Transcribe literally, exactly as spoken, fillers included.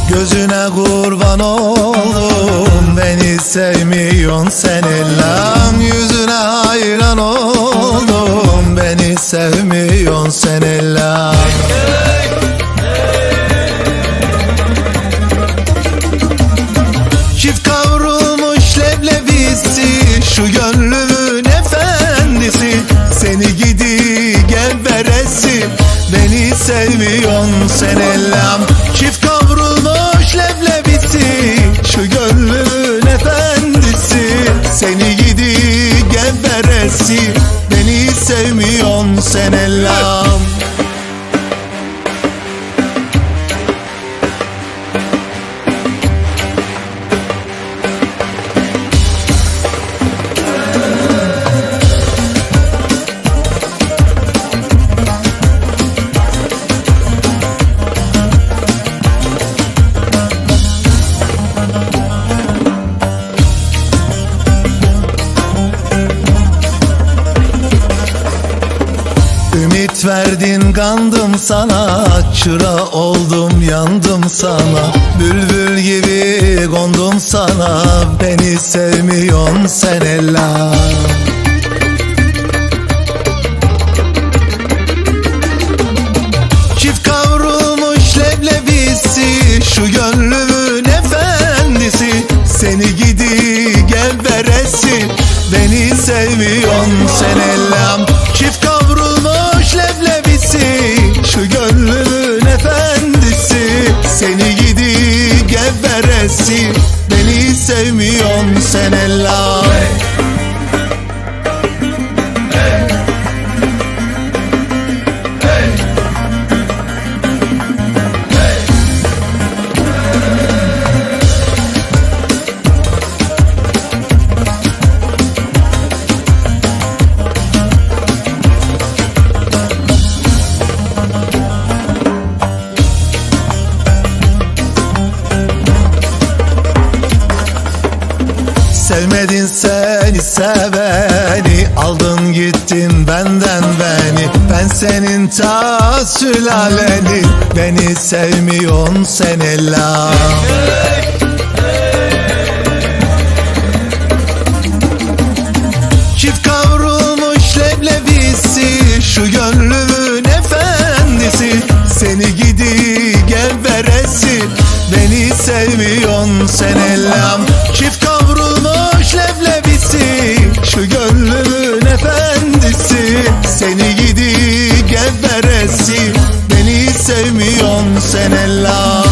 Gözüne kurban oldum, beni sevmiyorsun sen ellam. Yüzüne hayran oldum, beni sevmiyorsun sen ellam. Çift kavrulmuş leblebisi, şu gönlümün efendisi. Seni gidi geberesi, beni sevmiyorsun sen ellam. Çift kavrulmuş leblebisi, şu gönlümün efendisi. Seni gidi geberesi, beni sevmiyorsun sen ellam. Ümit verdin, kandım sana, çıra oldum, yandım sana. Bülbül gibi kondum sana, beni sevmiyorsun sen ellam. Çift kavrulmuş leblebisi, şu gönlümün efendisi. Seni gidi geberesi, beni sevmiyorsun sen ellam. Çift kavrulmuş leblebisi, şu gönlümün efendisi. Seni gidi geberesi, beni sevmiyorsun sen ellam. Sevmedin seni seveni, aldın gittin benden beni. Ben senin ta sülaleni, beni sevmiyorsun sen ellam. Çift kavrulmuş leblebisi, şu gönlümün efendisi. Seni gidi geberesi, beni sevmiyorsun sen ellam. Çift kavrulmuş leblebisi, şu gönlümün efendisi. Seni gidi geberesi, beni sevmiyorsun sen ellam.